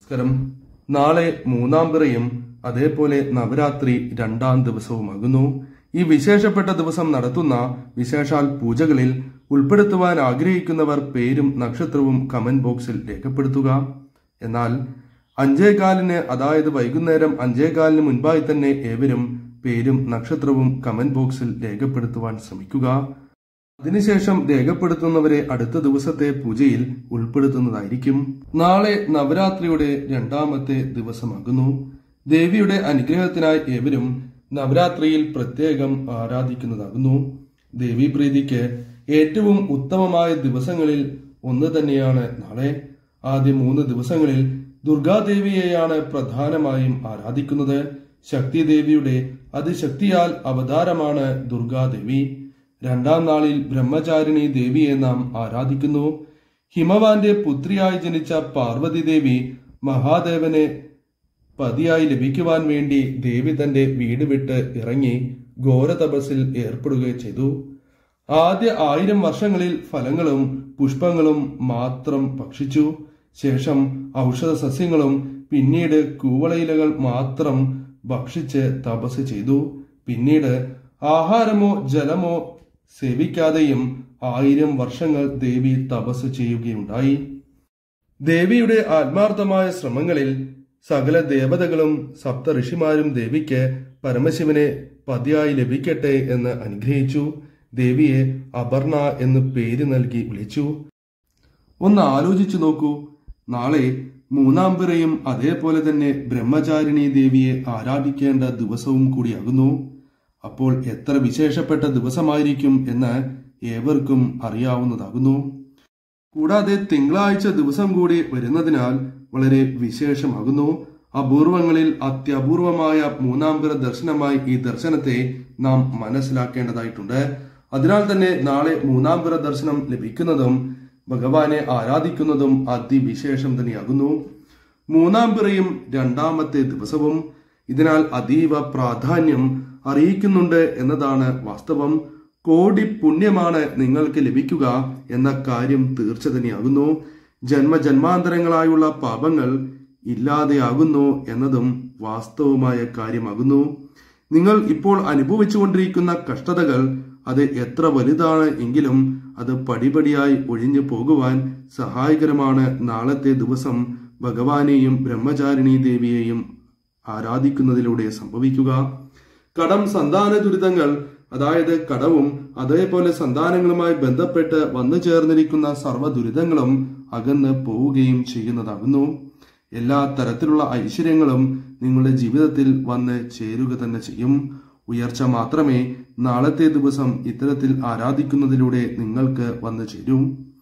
നമസ്കാരം. നാളെ മൂന്നാംപിറയും അതേപോലെ നവരാത്രി 2-ാം ദിവസവുമാകുന്നു. ഈ വിശേഷപ്പെട്ട ദിവസം നടത്തുന്ന വിശേഷാൽ പൂജകളിൽ ഉൾപ്പെടുത്തുവാൻ ആഗ്രഹിക്കുന്നവർ പേരും നക്ഷത്രവും കമന്റ് ബോക്സിൽ രേഖപ്പെടുത്തുക. എന്നാൽ 5:15 അതായത് വൈകുന്നേരം 5:15 മുൻപായി തന്നെ ഏവരും പേരും നക്ഷത്രവും കമന്റ് ബോക്സിൽ രേഖപ്പെടുത്തുവാൻ ശ്രമിക്കുക. അതിനുശേഷം രേഖപ്പെടുത്തുന്നവരെ അടുത്ത ദിവസത്തെ പൂജയിൽ ഉൾപ്പെടുത്തുന്നതായിരിക്കും. നാളെ നവരാത്രിയുടെ 2-ാമത്തെ ദിവസമാകുന്നു. ദേവിയുടെ അനുഗ്രഹത്തിനായി ഏവരും നവരാത്രിയിൽ പ്രത്യേകം ആരാധിക്കുന്നതാകുന്നു. ദേവീപ്രീതിക്ക് ഏറ്റവും ഉത്തമമായ ദിവസങ്ങളിൽ ഒന്ന് തന്നെയാണ് നാളെ. ആദ്യ 3 ദിവസങ്ങളിൽ ദുർഗാദേവിയെയാണ് പ്രധാനമായും ആരാധിക്കുന്നത്. ശക്തി ദേവിയുടെ അതിശക്തിയാൽ അവതാരമാണ് ദുർഗാദേവി. 2-ാം നാളിൽ ബ്രഹ്മചാരിണി ദേവിയെ നാം ആരാധിക്കുന്നു. ഹിമവാന്റെ പുത്രിയായി ജനിച്ച പാർവതി ദേവി മഹാദേവനെ പതിയായി ലഭിക്കുവാൻ വേണ്ടി ദേവി തന്റെ വീട് വിട്ട് ഇറങ്ങി ഘോര തപസ്സിൽ ഏർപ്പെടുകയും ചെയ്തു. ആദ്യ 1000 വർഷങ്ങളിൽ ഫലങ്ങളും പുഷ്പങ്ങളും മാത്രം ഭക്ഷിച്ചു. ശേഷം ഔഷധ സസ്യങ്ങളും പിന്നീട് കൂവളയിലകൾ മാത്രം ഭക്ഷിച്ച് തപസ് ചെയ്തു. പിന്നീട് ആഹാരമോ ജലമോ സേവിക്കാതെയും 1000 വർഷങ്ങൾ ദേവി തപസ് ചെയ്യുകയുണ്ടായി. ദേവിയുടെ ആത്മാർത്ഥമായ ശ്രമങ്ങളിൽ സകല ദേവതകളും സപ്ത ഋഷിമാരും ദേവിക്ക് പരമശിവനെ പതിയായി ലഭിക്കട്ടെ എന്ന് അനുഗ്രഹിച്ചു. ദേവിയെ അപർണ എന്ന് പേര് നൽകി വിളിച്ചു. ഒന്ന് ആലോചിച്ചു നോക്കൂ. നാളെ മൂന്നാംപിറയും അതേപോലെ തന്നെ ബ്രഹ്മചാരിണി ദേവിയെ ആരാധിക്കേണ്ട ദിവസവും കൂടിയാകുന്നു. അപ്പോൾ എത്ര വിശേഷപ്പെട്ട ദിവസമായിരിക്കും എന്ന് ഏവർക്കും അറിയാവുന്നതാകുന്നു. കൂടാതെ തിങ്കളാഴ്ച ദിവസം കൂടി വരുന്നതിനാൽ വളരെ വിശേഷമാകുന്നു. അപൂർവങ്ങളിൽ അത്യപൂർവമായ മൂന്നാംപിറ ദർശനമായി ഈ ദർശനത്തെ നാം മനസ്സിലാക്കേണ്ടതായിട്ടുണ്ട്. അതിനാൽ തന്നെ നാളെ മൂന്നാംപിറ ദർശനം ലഭിക്കുന്നതും ഭഗവാനെ ആരാധിക്കുന്നതും അതിവിശേഷം തന്നെയാകുന്നു. മൂന്നാംപിറയും 2-ാമത്തെ ദിവസവും ഇതിനാൽ അതീവ പ്രാധാന്യം അറിയിക്കുന്നുണ്ട് എന്നതാണ് വാസ്തവം. കോടി പുണ്യമാണ് നിങ്ങൾക്ക് ലഭിക്കുക എന്ന കാര്യം തീർച്ച തന്നെയാകുന്നു. ജന്മജന്മാന്തരങ്ങളായുള്ള പാപങ്ങൾ ഇല്ലാതെയാകുന്നു എന്നതും വാസ്തവമായ കാര്യമാകുന്നു. നിങ്ങൾ ഇപ്പോൾ അനുഭവിച്ചുകൊണ്ടിരിക്കുന്ന കഷ്ടതകൾ അത് എത്ര വലുതാണ് എങ്കിലും അത് പടിപടിയായി ഒഴിഞ്ഞു പോകുവാൻ സഹായകരമാണ് നാളത്തെ ദിവസം ഭഗവാനെയും ബ്രഹ്മചാരിണി ദേവിയെയും ആരാധിക്കുന്നതിലൂടെ സംഭവിക്കുക. കടം, സന്താന ദുരിതങ്ങൾ, അതായത് കടവും അതേപോലെ സന്താനങ്ങളുമായി ബന്ധപ്പെട്ട് വന്നു ചേർന്നിരിക്കുന്ന സർവ്വ ദുരിതങ്ങളും അകന്ന് പോവുകയും ചെയ്യുന്നതാകുന്നു. എല്ലാ തരത്തിലുള്ള ഐശ്വര്യങ്ങളും നിങ്ങളുടെ ജീവിതത്തിൽ വന്ന് ചേരുക തന്നെ ചെയ്യും. ഉയർച്ച മാത്രമേ നാളത്തെ ദിവസം ഇത്തരത്തിൽ ആരാധിക്കുന്നതിലൂടെ നിങ്ങൾക്ക് വന്നു ചേരും.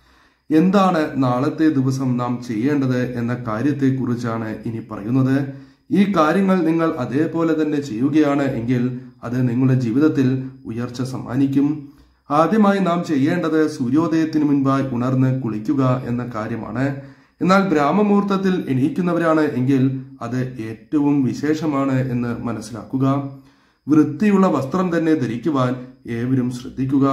എന്താണ് നാളത്തെ ദിവസം നാം ചെയ്യേണ്ടത് എന്ന കാര്യത്തെക്കുറിച്ചാണ് ഇനി പറയുന്നത്. ഈ കാര്യങ്ങൾ നിങ്ങൾ അതേപോലെ തന്നെ ചെയ്യുകയാണ് എങ്കിൽ അത് നിങ്ങളുടെ ജീവിതത്തിൽ ഉയർച്ച സമ്മാനിക്കും. ആദ്യമായി നാം ചെയ്യേണ്ടത് സൂര്യോദയത്തിന് മുൻപായി ഉണർന്ന് കുളിക്കുക എന്ന കാര്യമാണ്. എന്നാൽ ബ്രാഹ്മമുഹൂർത്തത്തിൽ എണീക്കുന്നവരാണ് എങ്കിൽ അത് ഏറ്റവും വിശേഷമാണ് എന്ന് മനസ്സിലാക്കുക. വൃത്തിയുള്ള വസ്ത്രം തന്നെ ധരിക്കുവാൻ ഏവരും ശ്രദ്ധിക്കുക.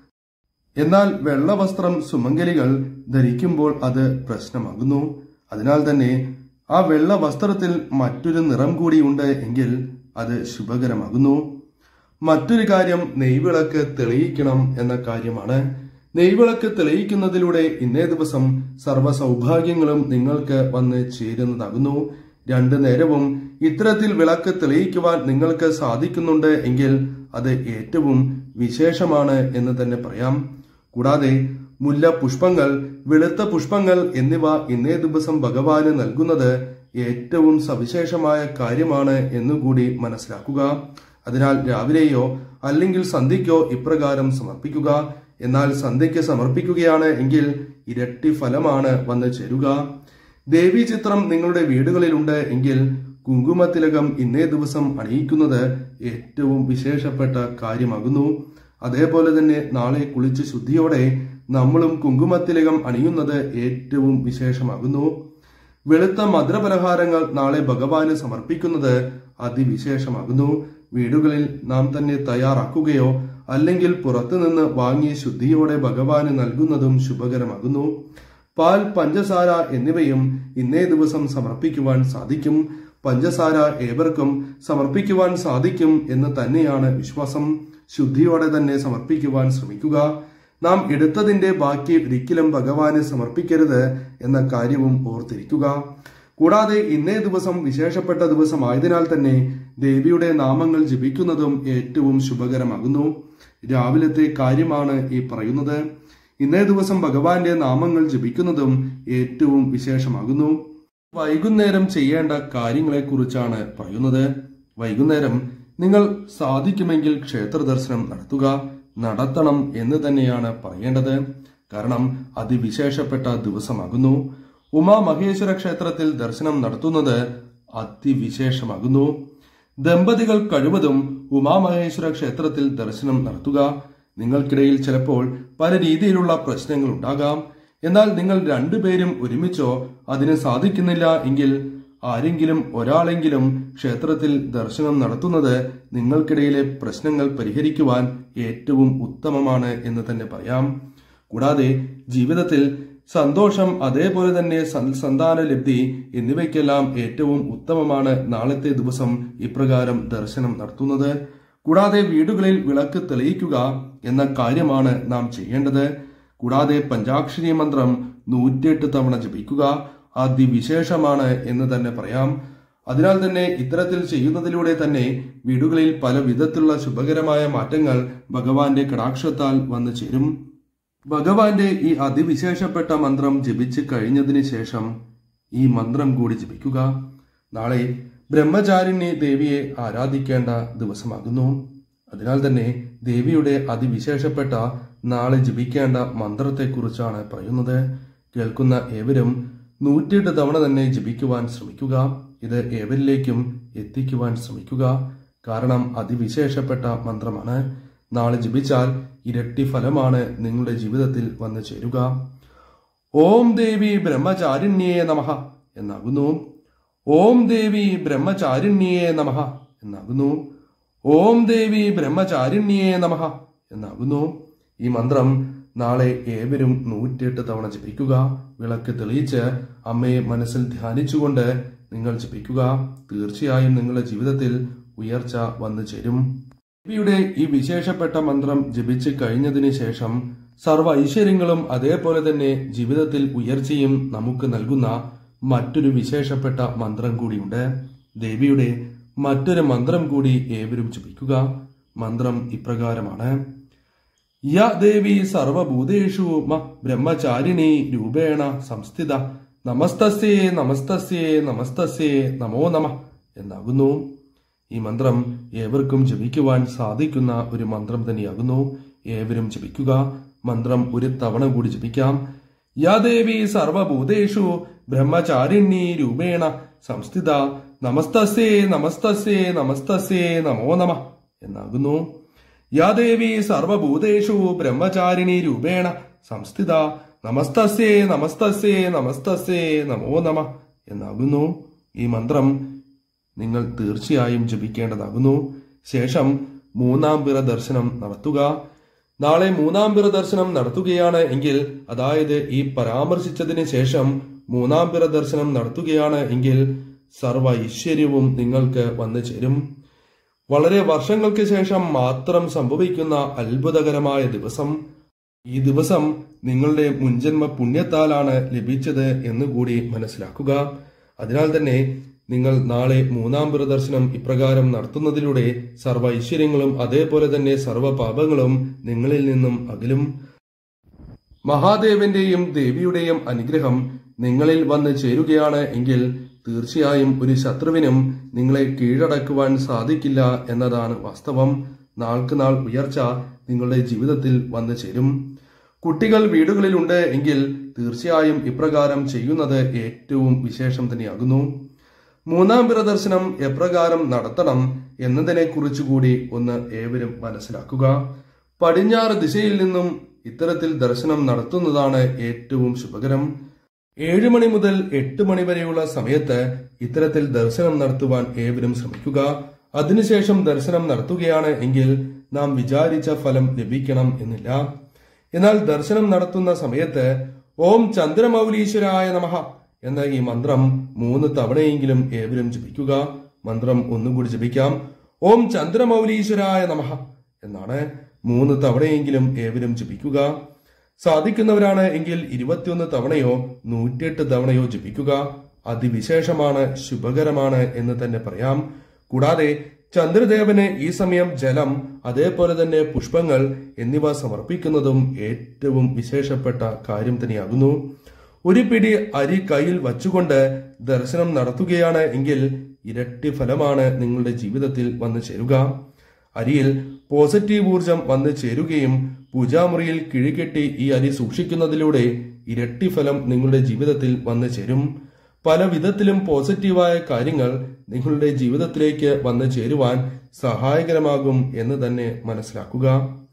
എന്നാൽ വെള്ള വസ്ത്രം സുമംഗലികൾ ധരിക്കുമ്പോൾ അത് പ്രശ്നമാകുന്നു. അതിനാൽ തന്നെ ആ വെള്ള വസ്ത്രത്തിൽ മറ്റൊരു നിറം കൂടി ഉണ്ട് എങ്കിൽ അത് ശുഭകരമാകുന്നു. മറ്റൊരു കാര്യം നെയ്വിളക്ക് തെളിയിക്കണം എന്ന കാര്യമാണ്. നെയ്വിളക്ക് തെളിയിക്കുന്നതിലൂടെ ഇന്നേ ദിവസം സർവ്വ സൗഭാഗ്യങ്ങളും നിങ്ങൾക്ക് വന്ന് ചേരുന്നതാകുന്നു. 2 നേരവും ഇത്തരത്തിൽ വിളക്ക് തെളിയിക്കുവാൻ നിങ്ങൾക്ക് സാധിക്കുന്നുണ്ട് എങ്കിൽ അത് ഏറ്റവും വിശേഷമാണ് എന്ന് തന്നെ പറയാം. കൂടാതെ മുല്ല പുഷ്പങ്ങൾ, വെളുത്ത പുഷ്പങ്ങൾ എന്നിവ ഇന്നേ ദിവസം ഭഗവാന് നൽകുന്നത് ഏറ്റവും സവിശേഷമായ കാര്യമാണ് എന്നുകൂടി മനസ്സിലാക്കുക. അതിനാൽ രാവിലെയോ അല്ലെങ്കിൽ സന്ധ്യയ്ക്കോ ഇപ്രകാരം സമർപ്പിക്കുക. എന്നാൽ സന്ധ്യയ്ക്ക് സമർപ്പിക്കുകയാണ് എങ്കിൽ ഇരട്ടി ഫലമാണ് വന്നു ചേരുക. ദേവീ ചിത്രം നിങ്ങളുടെ വീടുകളിലുണ്ട് എങ്കിൽ കുങ്കുമത്തിലകം ഇന്നേ ദിവസം അണിയിക്കുന്നത് ഏറ്റവും വിശേഷപ്പെട്ട കാര്യമാകുന്നു. അതേപോലെ തന്നെ നാളെ കുളിച്ച് ശുദ്ധിയോടെ നമ്മളും കുങ്കുമത്തിലകം അണിയുന്നത് ഏറ്റവും വിശേഷമാകുന്നു. വെളുത്ത മധുരപലഹാരങ്ങൾ നാളെ ഭഗവാന് സമർപ്പിക്കുന്നത് അതിവിശേഷമാകുന്നു. വീടുകളിൽ നാം തന്നെ തയ്യാറാക്കുകയോ അല്ലെങ്കിൽ പുറത്തുനിന്ന് വാങ്ങി ശുദ്ധിയോടെ ഭഗവാന് നൽകുന്നതും ശുഭകരമാകുന്നു. പാൽ, പഞ്ചസാര എന്നിവയും ഇന്നേ ദിവസം സമർപ്പിക്കുവാൻ സാധിക്കും. പഞ്ചസാര ഏവർക്കും സമർപ്പിക്കുവാൻ സാധിക്കും എന്ന് തന്നെയാണ് വിശ്വാസം. ശുദ്ധിയോടെ തന്നെ സമർപ്പിക്കുവാൻ ശ്രമിക്കുക. നാം എടുത്തതിന്റെ ബാക്കി ഒരിക്കലും ഭഗവാന് സമർപ്പിക്കരുത് എന്ന കാര്യവും ഓർത്തിരിക്കുക. കൂടാതെ ഇന്നേ ദിവസം വിശേഷപ്പെട്ട ദിവസമായതിനാൽ തന്നെ ദേവിയുടെ നാമങ്ങൾ ജപിക്കുന്നതും ഏറ്റവും ശുഭകരമാകുന്നു. രാവിലത്തെ കാര്യമാണ് ഈ പറയുന്നത്. ഇന്നേ ദിവസം ഭഗവാന്റെ നാമങ്ങൾ ജപിക്കുന്നതും ഏറ്റവും വിശേഷമാകുന്നു. വൈകുന്നേരം ചെയ്യേണ്ട കാര്യങ്ങളെ കുറിച്ചാണ് പറയുന്നത്. വൈകുന്നേരം നിങ്ങൾ സാധിക്കുമെങ്കിൽ ക്ഷേത്ര ദർശനം നടത്തണം എന്ന് തന്നെയാണ് പറയേണ്ടത്. കാരണം അതിവിശേഷപ്പെട്ട ദിവസമാകുന്നു. ഉമാമഹേശ്വര ക്ഷേത്രത്തിൽ ദർശനം നടത്തുന്നത് അതിവിശേഷമാകുന്നു. ദമ്പതികൾ കഴിവതും ഉമാമഹേശ്വര ക്ഷേത്രത്തിൽ ദർശനം നടത്തുക. നിങ്ങൾക്കിടയിൽ ചിലപ്പോൾ പല രീതിയിലുള്ള പ്രശ്നങ്ങൾ ഉണ്ടാകാം. എന്നാൽ നിങ്ങൾ രണ്ടുപേരും ഒരുമിച്ചോ അതിന് സാധിക്കുന്നില്ല എങ്കിൽ ആരെങ്കിലും ഒരാളെങ്കിലും ക്ഷേത്രത്തിൽ ദർശനം നടത്തുന്നത് നിങ്ങൾക്കിടയിലെ പ്രശ്നങ്ങൾ പരിഹരിക്കുവാൻ ഏറ്റവും ഉത്തമമാണ് എന്ന് തന്നെ പറയാം. കൂടാതെ ജീവിതത്തിൽ സന്തോഷം, അതേപോലെ തന്നെ സന്താന ലബ്ധി എന്നിവയ്ക്കെല്ലാം ഏറ്റവും ഉത്തമമാണ് നാളത്തെ ദിവസം ഇപ്രകാരം ദർശനം നടത്തുന്നത്. കൂടാതെ വീടുകളിൽ വിളക്ക് തെളിയിക്കുക എന്ന കാര്യമാണ് നാം ചെയ്യേണ്ടത്. കൂടാതെ പഞ്ചാക്ഷരി മന്ത്രം 108 തവണ ജപിക്കുക അതിവിശേഷമാണ് എന്ന് തന്നെ പറയാം. അതിനാൽ തന്നെ ഇത്തരത്തിൽ ചെയ്യുന്നതിലൂടെ തന്നെ വീടുകളിൽ പല വിധത്തിലുള്ള ശുഭകരമായ മാറ്റങ്ങൾ ഭഗവാന്റെ കടാക്ഷത്താൽ വന്നു ചേരും. ഭഗവാന്റെ ഈ അതിവിശേഷപ്പെട്ട മന്ത്രം ജപിച്ച് കഴിഞ്ഞതിന് ശേഷം ഈ മന്ത്രം കൂടി ജപിക്കുക. നാളെ ബ്രഹ്മചാരിണി ദേവിയെ ആരാധിക്കേണ്ട ദിവസമാകുന്നു. അതിനാൽ തന്നെ ദേവിയുടെ അതിവിശേഷപ്പെട്ട നാളെ ജപിക്കേണ്ട മന്ത്രത്തെക്കുറിച്ചാണ് പറയുന്നത്. കേൾക്കുന്ന ഏവരും 108 തവണ തന്നെ ജപിക്കുവാൻ ശ്രമിക്കുക. ഇത് ഏവരിലേക്കും എത്തിക്കുവാൻ ശ്രമിക്കുക. കാരണം അതിവിശേഷപ്പെട്ട മന്ത്രമാണ്. നാളെ ജപിച്ചാൽ ഇരട്ടി ഫലമാണ് നിങ്ങളുടെ ജീവിതത്തിൽ വന്നു ചേരുക. ഓം ദേവി ബ്രഹ്മചാരിണ്യേ നമഃ എന്നാകുന്നു. ഓം ദേവി ബ്രഹ്മചാരിണ്യേ നമഃ എന്നാകുന്നു. ഓം ദേവി ബ്രഹ്മചാരിണ്യേ നമഃ എന്നാകുന്നു. ഈ മന്ത്രം നാളെ ഏവരും 108 തവണ ജപിക്കുക. വിളക്ക് തെളിയിച്ച് അമ്മയെ മനസ്സിൽ ധ്യാനിച്ചുകൊണ്ട് നിങ്ങൾ ജപിക്കുക. തീർച്ചയായും നിങ്ങളുടെ ജീവിതത്തിൽ ഉയർച്ച വന്നു ചേരും. ദേവിയുടെ ഈ വിശേഷപ്പെട്ട മന്ത്രം ജപിച്ച് കഴിഞ്ഞതിന് ശേഷം സർവ്വ ഐശ്വര്യങ്ങളും അതേപോലെ തന്നെ ജീവിതത്തിൽ ഉയർച്ചയും നമുക്ക് നൽകുന്ന മറ്റൊരു വിശേഷപ്പെട്ട മന്ത്രം കൂടിയുണ്ട്. ദേവിയുടെ മറ്റൊരു മന്ത്രം കൂടി ഏവരും ജപിക്കുക. മന്ത്രം ഇപ്രകാരമാണ്: യ ദേവി സർവഭൂതേഷു ബ്രഹ്മചാരിണി രൂപേണ സംസ്ഥിത നമസ്തസ്യേ നമസ്തസ്യേ നമസ്തസ്യേ നമോ നമഃ എന്നാകുന്നു. ഈ മന്ത്രം ഏവർക്കും ജപിക്കുവാൻ സാധിക്കുന്ന ഒരു മന്ത്രം തന്നെയാകുന്നു. ഏവരും ജപിക്കുക. മന്ത്രം ഒരു തവണ കൂടി ജപിക്കാം. യാ ദേവി സർവഭൂതേഷു ബ്രഹ്മചാരിണി രൂപേണ സംസ്ഥിത നമസ്തസ്യേ നമസ്തസ്യേ നമസ്തസ്യേ നമോ നമഃ എന്നാകുന്നു. യാ ദേവി സർവഭൂതേഷു ബ്രഹ്മചാരിണി രൂപേണ സംസ്ഥിത നമസ്തസ്യേ നമസ്തസ്യേ നമസ്തസ്യേ നമോ നമഃ എന്നാകുന്നു. ഈ മന്ത്രം നിങ്ങൾ തീർച്ചയായും ജപിക്കേണ്ടതാകുന്നു. ശേഷം മൂന്നാംപിറ ദർശനം നടത്തുക. നാളെ മൂന്നാംപിറ ദർശനം നടത്തുകയാണ് എങ്കിൽ, അതായത് ഈ പരാമർശിച്ചതിന് ശേഷം മൂന്നാംപിറ ദർശനം നടത്തുകയാണ് എങ്കിൽ സർവ ഐശ്വര്യവും നിങ്ങൾക്ക് വന്നു ചേരും. വളരെ വർഷങ്ങൾക്ക് ശേഷം മാത്രം സംഭവിക്കുന്ന അത്ഭുതകരമായ ദിവസം. ഈ ദിവസം നിങ്ങളുടെ മുൻജന്മ പുണ്യത്താലാണ് ലഭിച്ചത് എന്നുകൂടി മനസ്സിലാക്കുക. അതിനാൽ തന്നെ നിങ്ങൾ നാളെ മൂന്നാംപിറ ദർശനം ഇപ്രകാരം നടത്തുന്നതിലൂടെ സർവ്വ ഐശ്വര്യങ്ങളും അതേപോലെ തന്നെ സർവ്വ പാപങ്ങളും നിങ്ങളിൽ നിന്നും അകലും. മഹാദേവന്റെയും ദേവിയുടെയും അനുഗ്രഹം നിങ്ങളിൽ വന്ന് ചേരുകയാണ് എങ്കിൽ തീർച്ചയായും ഒരു ശത്രുവിനും നിങ്ങളെ കീഴടക്കുവാൻ സാധിക്കില്ല എന്നതാണ് വാസ്തവം. നാൾക്ക് നാൾ ഉയർച്ച നിങ്ങളുടെ ജീവിതത്തിൽ വന്നു ചേരും. കുട്ടികൾ വീടുകളിലുണ്ട് എങ്കിൽ തീർച്ചയായും ഇപ്രകാരം ചെയ്യുന്നത് ഏറ്റവും വിശേഷം തന്നെയാകുന്നു. മൂന്നാംപിറ ദർശനം എപ്രകാരം നടത്തണം എന്നതിനെ കുറിച്ചുകൂടി ഒന്ന് ഏവരും മനസ്സിലാക്കുക. പടിഞ്ഞാറ് ദിശയിൽ നിന്നും ഇത്തരത്തിൽ ദർശനം നടത്തുന്നതാണ് ഏറ്റവും ശുഭകരം. 7 മണി മുതൽ 8 മണി വരെയുള്ള സമയത്ത് ഇത്തരത്തിൽ ദർശനം നടത്തുവാൻ ഏവരും ശ്രമിക്കുക. അതിനുശേഷം ദർശനം നടത്തുകയാണ് എങ്കിൽ നാം വിചാരിച്ച ഫലം ലഭിക്കണം എന്നില്ല. എന്നാൽ ദർശനം നടത്തുന്ന സമയത്ത് ഓം ചന്ദ്രമൗലീശ്വരായ നമഃ എന്ന ഈ മന്ത്രം 3 തവണയെങ്കിലും ഏവരും ജപിക്കുക. മന്ത്രം ഒന്നുകൂടി ജപിക്കാം. ഓം ചന്ദ്രമൗലീശ്വരായ നമഃ എന്നാണ് 3 തവണയെങ്കിലും ഏവരും ജപിക്കുക. സാധിക്കുന്നവരാണ് എങ്കിൽ 21 തവണയോ 108 തവണയോ ജപിക്കുക. അതിവിശേഷമാണ്, ശുഭകരമാണ് എന്ന് തന്നെ പറയാം. കൂടാതെ ചന്ദ്രദേവന് ഈ സമയം ജലം, അതേപോലെ തന്നെ പുഷ്പങ്ങൾ എന്നിവ സമർപ്പിക്കുന്നതും ഏറ്റവും വിശേഷപ്പെട്ട കാര്യം തന്നെയാകുന്നു. ഒരു പിടി അരി കയ്യിൽ വച്ചുകൊണ്ട് ദർശനം നടത്തുകയാണ് എങ്കിൽ ഇരട്ടി ഫലമാണ് നിങ്ങളുടെ ജീവിതത്തിൽ വന്നു ചേരുക. അരിയിൽ പോസിറ്റീവ് ഊർജം വന്നു ചേരുകയും പൂജാമുറിയിൽ കിഴികെട്ടി ഈ അരി സൂക്ഷിക്കുന്നതിലൂടെ ഇരട്ടി ഫലം നിങ്ങളുടെ ജീവിതത്തിൽ വന്നു ചേരും. പല വിധത്തിലും പോസിറ്റീവായ കാര്യങ്ങൾ നിങ്ങളുടെ ജീവിതത്തിലേക്ക് വന്നു ചേരുവാൻ സഹായകരമാകും എന്ന് തന്നെ മനസ്സിലാക്കുക.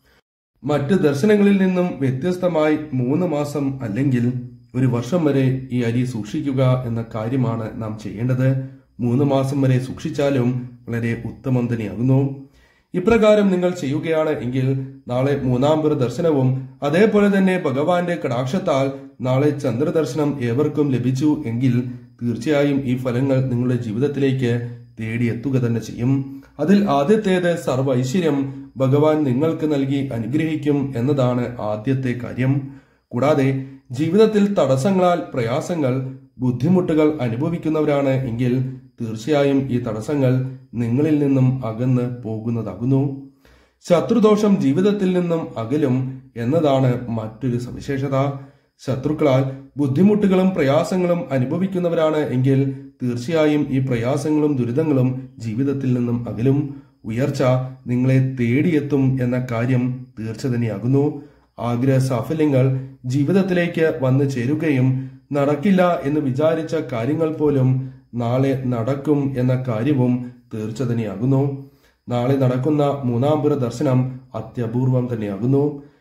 മറ്റ് ദർശനങ്ങളിൽ നിന്നും വ്യത്യസ്തമായി 3 മാസം അല്ലെങ്കിൽ 1 വർഷം വരെ ഈ അരി സൂക്ഷിക്കുക എന്ന കാര്യമാണ് നാം ചെയ്യേണ്ടത്. 3 മാസം വരെ സൂക്ഷിച്ചാലും വളരെ ഉത്തമം തന്നെയാകുന്നു. ഇപ്രകാരം നിങ്ങൾ ചെയ്യുകയാണ് എങ്കിൽ നാളെ മൂന്നാംപിറ ദർശനവും അതേപോലെ തന്നെ ഭഗവാന്റെ കടാക്ഷത്താൽ നാളെ ചന്ദ്രദർശനം ഏവർക്കും ലഭിച്ചു എങ്കിൽ തീർച്ചയായും ഈ ഫലങ്ങൾ നിങ്ങളുടെ ജീവിതത്തിലേക്ക് തേടിയെത്തുക തന്നെ ചെയ്യും. അതിൽ ആദ്യത്തേത് സർവ്വ ഐശ്വര്യം ഭഗവാൻ നിങ്ങൾക്ക് നൽകി അനുഗ്രഹിക്കും എന്നതാണ് ആദ്യത്തെ കാര്യം. കൂടാതെ ജീവിതത്തിൽ തടസ്സങ്ങളാൽ പ്രയാസങ്ങൾ, ബുദ്ധിമുട്ടുകൾ അനുഭവിക്കുന്നവരാണ് എങ്കിൽ തീർച്ചയായും ഈ തടസ്സങ്ങൾ നിങ്ങളിൽ നിന്നും അകന്ന് പോകുന്നതാകുന്നു. ശത്രുദോഷം ജീവിതത്തിൽ നിന്നും അകലും എന്നതാണ് മറ്റൊരു സവിശേഷത. ശത്രുക്കളാൽ ബുദ്ധിമുട്ടുകളും പ്രയാസങ്ങളും അനുഭവിക്കുന്നവരാണ് എങ്കിൽ തീർച്ചയായും ഈ പ്രയാസങ്ങളും ദുരിതങ്ങളും ജീവിതത്തിൽ നിന്നും അകലും. ഉയർച്ച നിങ്ങളെ തേടിയെത്തും എന്ന കാര്യം തീർച്ച തന്നെയാകുന്നു. ആഗ്രഹ സാഫല്യങ്ങൾ ജീവിതത്തിലേക്ക് വന്നു ചേരുകയും നടക്കില്ല എന്ന് വിചാരിച്ച കാര്യങ്ങൾ പോലും നാളെ നടക്കും എന്ന കാര്യവും തീർച്ച തന്നെയാകുന്നു. നാളെ നടക്കുന്ന മൂന്നാംപിറ ദർശനം അത്യപൂർവം തന്നെയാകുന്നു.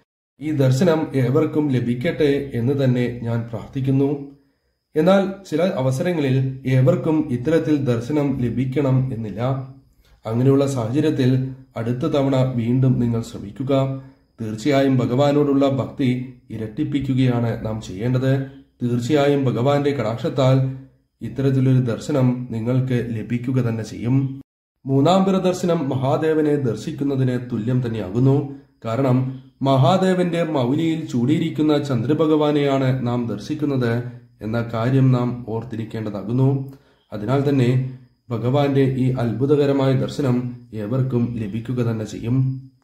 ഈ ദർശനം ഏവർക്കും ലഭിക്കട്ടെ എന്ന് തന്നെ ഞാൻ പ്രാർത്ഥിക്കുന്നു. എന്നാൽ ചില അവസരങ്ങളിൽ ഏവർക്കും ഇത്തരത്തിൽ ദർശനം ലഭിക്കണം എന്നില്ല. അങ്ങനെയുള്ള സാഹചര്യത്തിൽ അടുത്ത തവണ വീണ്ടും നിങ്ങൾ ശ്രമിക്കുക. തീർച്ചയായും ഭഗവാനോടുള്ള ഭക്തി ഇരട്ടിപ്പിക്കുകയാണ് നാം ചെയ്യേണ്ടത്. തീർച്ചയായും ഭഗവാന്റെ കടാക്ഷത്താൽ ഇത്തരത്തിലൊരു ദർശനം നിങ്ങൾക്ക് ലഭിക്കുക തന്നെ ചെയ്യും. മൂന്നാംപിറ ദർശനം മഹാദേവനെ ദർശിക്കുന്നതിന് തുല്യം തന്നെയാകുന്നു. കാരണം മഹാദേവന്റെ മൗലിയിൽ ചൂടിയിരിക്കുന്ന ചന്ദ്രഭഗവാനെയാണ് നാം ദർശിക്കുന്നത് എന്ന കാര്യം നാം ഓർത്തിരിക്കേണ്ടതാകുന്നു. അതിനാൽ തന്നെ ഭഗവാന്റെ ഈ അത്ഭുതകരമായ ദർശനം ഏവർക്കും ലഭിക്കുക തന്നെ ചെയ്യും.